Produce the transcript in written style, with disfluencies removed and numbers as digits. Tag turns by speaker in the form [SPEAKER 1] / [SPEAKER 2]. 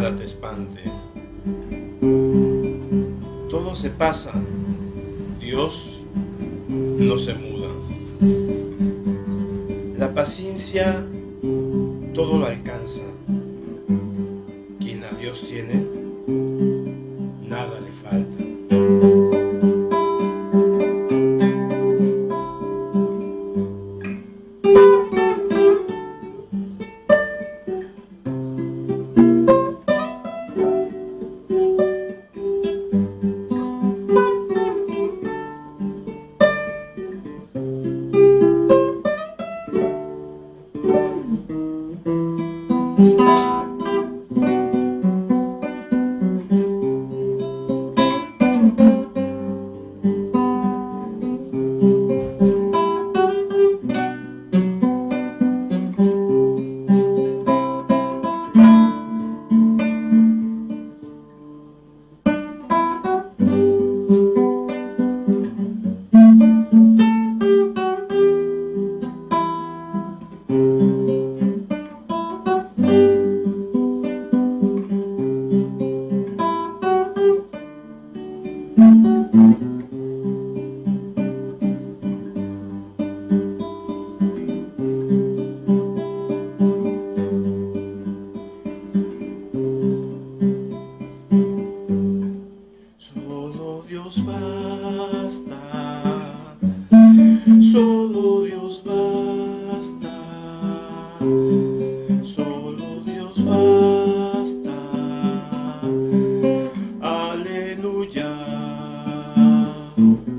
[SPEAKER 1] nada te espante. Todo se pasa, Dios no se muda. La paciencia todo lo alcanza. Quien a Dios tiene, nada le falta. Solo Dios basta, solo Dios basta, solo Dios basta, aleluya.